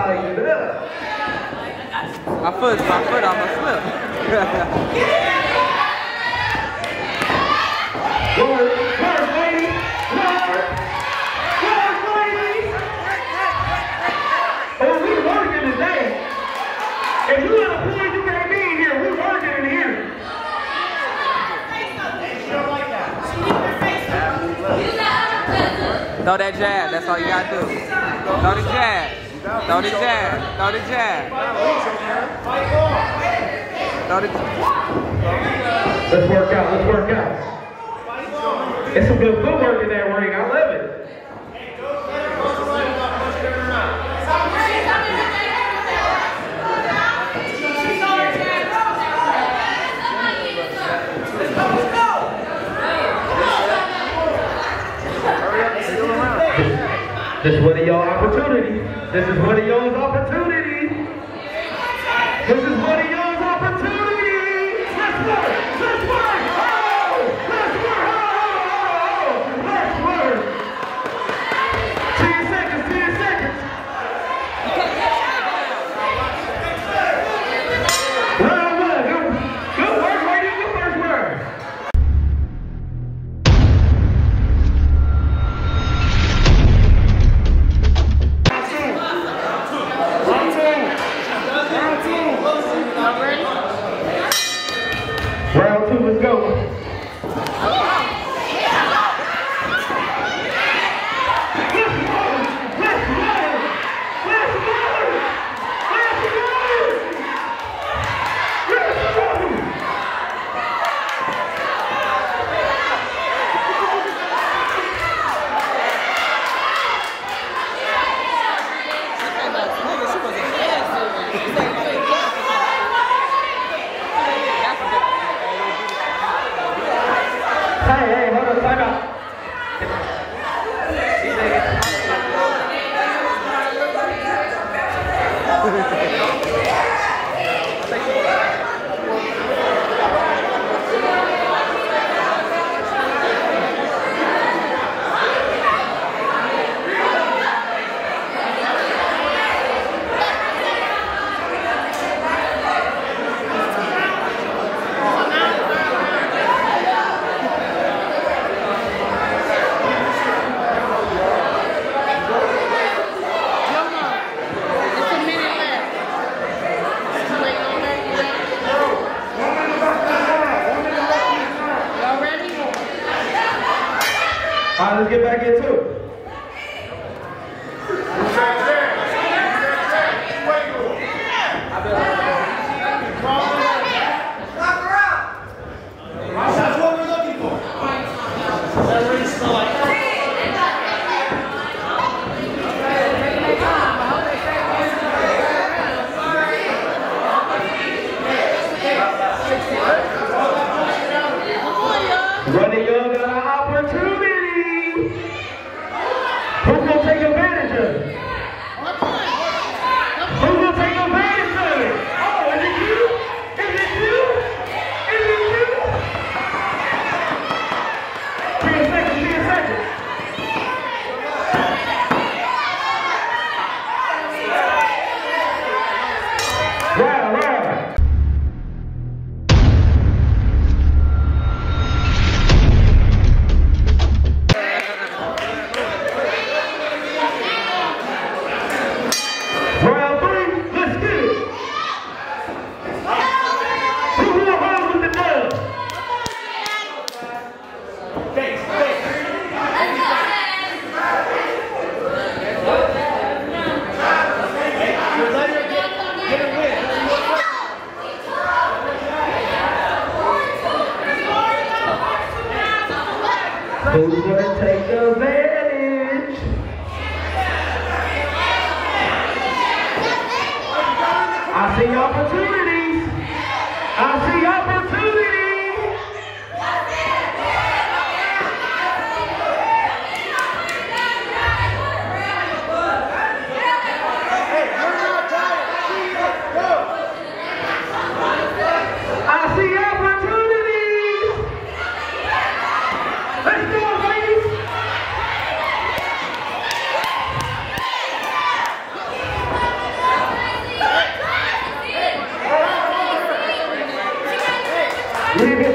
lighten it up. My foot almost slipped. Work, ladies. Work, ladies. Oh, we're working today. If you got a point, you can't be in here. We're working in here. Throw that jab, that's all you gotta do. Throw the jab. Throw the jab. Throw the jab. Throw the jab. Let's work out, let's work out. It's some good footwork in that ring, I love it. This is one of y'all opportunities. This is one of y'all's opportunities. This is one of y'all's opportunities. Let's work. Let's work. Oh, let's work. Oh, let's work. 10 seconds. 10 seconds. Round one. Good work, lady. Good first word. Round two, let's go. Hey, hold on, time out. All right, let's get back into it. That's what we're looking for. That ring smell like Running Young got an opportunity. Who's gonna take advantage of it? Who's gonna take advantage of it? Oh, is it you? Is it you? Is it you? 10 seconds, 10 seconds. Round. Round three, let's get it. Who will hold with the dub? Who's gonna take advantage? I see opportunities. I see opportunities. I see opportunities. Let's go, ladies. Leave